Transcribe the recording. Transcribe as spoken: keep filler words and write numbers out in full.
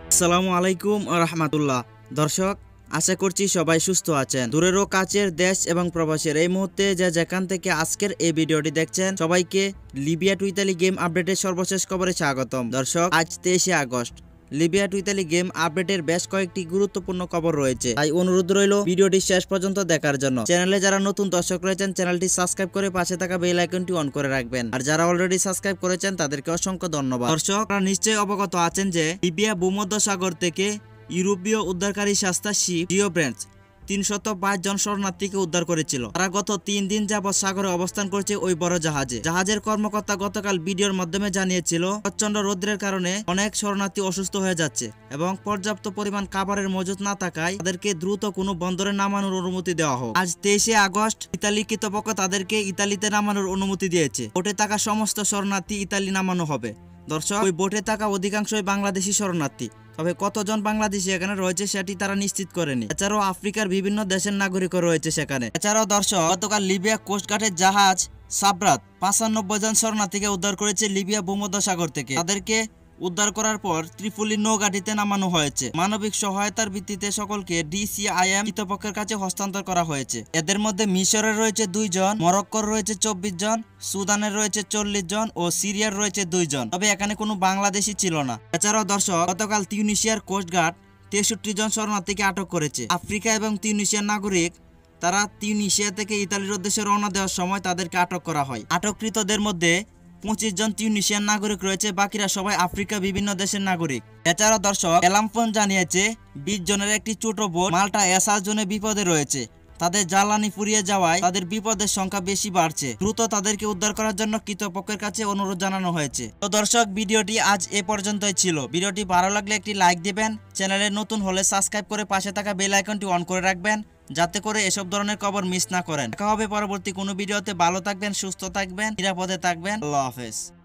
আসসালামু আলাইকুম ওয়া রাহমাতুল্লাহ। দর্শক, আশা করছি সবাই সুস্থ আছেন। দূরের ও কাছের দেশ এবং প্রবাসের এই মুহূর্তে যে যেখান থেকে আজকের এই ভিডিওটি দেখছেন, সবাইকে লিবিয়া টু ইতালি গেম আপডেটের সর্বশেষ খবরে স্বাগতম। দর্শক, আজ তেইশে August Libya to Italy game আপডেটের বেশ কয়েকটি গুরুত্বপূর্ণ খবর রয়েছে, তাই অনুরোধ রইল ভিডিওটি শেষ পর্যন্ত দেখার জন্য। চ্যানেলে যারা নতুন দর্শক রয়েছেন, চ্যানেলটি সাবস্ক্রাইব করে পাশে থাকা বেল আইকনটি অন করে রাখবেন। আর যারা অলরেডি সাবস্ক্রাইব করেছেন তাদেরকে অসংখ্য ধন্যবাদ। দর্শক, আপনারা নিশ্চয়ই অবগত আছেন যে লিবিয়া ভূমধ্যসাগর থেকে ইউরোপীয় উদ্ধারকারী সংস্থা শিপ জিও ব্রেন্টস তিনশত বাইশ জন শরণার্থীকে উদ্ধার করেছিল। তারা গত তিন দিন যাবৎ সাগরে অবস্থান করছে ওই বড় জাহাজে। জাহাজের কর্মকর্তা গতকাল ভিডিওর মাধ্যমে জানিয়েছিল, প্রচন্ড রৌদ্রের কারণে অনেক শরণার্থী অসুস্থ হয়ে যাচ্ছে এবং পর্যাপ্ত পরিমাণ খাবারের মজুদ না থাকায় তাদেরকে দ্রুত কোনো বন্দরে নামানোর অনুমতি দেওয়া হোক। আজ তেইশে আগস্ট ইতালি কর্তৃপক্ষ তাদেরকে ইতালিতে নামানোর অনুমতি দিয়েছে। বোটে থাকা সমস্ত শরণার্থী ইতালি নামানো হবে। দর্শক, ওই বোটে থাকা অধিকাংশই বাংলাদেশি শরণার্থী, তবে কতজন বাংলাদেশি এখানে রয়েছে সেটি তারা নিশ্চিত করেনি। এছাড়াও আফ্রিকার বিভিন্ন দেশের নাগরিকও রয়েছে সেখানে। এছাড়াও দর্শক, গতকাল লিবিয়া কোস্টগার্ডের জাহাজ সাবরাত পঁচানব্বই জন শরণার্থীকে উদ্ধার করেছে লিবিয়া ভূমধ্যসাগর থেকে। তাদেরকে উদ্ধার করার পর ত্রিপোলি নৌঘাটিতে নামানো হয়েছে। মানবিক সহায়তার ভিত্তিতে সকলকে ডিসিআইএম কর্তৃপক্ষের কাছে হস্তান্তর করা হয়েছে। এদের মধ্যে মিশরের রয়েছে দুই জন, মরক্কোর রয়েছে চব্বিশ জন, সুদানের রয়েছে চল্লিশ জন ও সিরিয়ার রয়েছে দুই জন। তবে এখানে কোনো বাংলাদেশি ছিল না। এছাড়াও দর্শক, গতকাল তিউনিসিয়ার কোস্টগার্ড তেষট্টি জন শরণার্থীকে আটক করেছে। আফ্রিকা এবং তিউনিসিয়ার নাগরিক, তারা তিউনিসিয়া থেকে ইতালির উদ্দেশ্যে রওনা দেওয়ার সময় তাদেরকে আটক করা হয়। আটককৃতদের মধ্যে পঁচিশ জন তিউনিসিয়ান নাগরিক রয়েছে, বাকিরা সবাই আফ্রিকা বিভিন্ন দেশের নাগরিক। এছাড়াও দর্শক, এলামফোন জানিয়েছে বিশ জনের একটি ছোট বোট মাল্টা এসার জন্য বিপদে রয়েছে। তাদের জ্বালানি ফুরিয়ে যাওয়ায় তাদের বিপদের সংখ্যা বেশি বাড়ছে। দ্রুত তাদেরকে উদ্ধার করার জন্য কর্তৃপক্ষের কাছে অনুরোধ জানানো হয়েছে। তো দর্শক, ভিডিওটি আজ এ পর্যন্তই ছিল। ভিডিওটি ভালো লাগলে একটি লাইক দিবেন। চ্যানেলে নতুন হলে সাবস্ক্রাইব করে পাশে থাকা বেল আইকনটি অন করে রাখবেন, যাতে করে এসব ধরনের খবর মিস না করেন। দেখা হবে পরবর্তী কোনো ভিডিওতে। ভালো থাকবেন, সুস্থ থাকবেন, নিরাপদে থাকবেন। আল্লাহ হাফেজ।